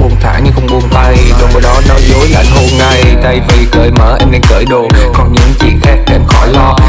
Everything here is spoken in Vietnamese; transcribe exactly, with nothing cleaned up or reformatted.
buông thả nhưng không buông tay. Rồi bữa đó nói dối là anh hôn ngay. Tay vì cởi mở em đang cởi đồ, còn những chuyện khác em khỏi lo.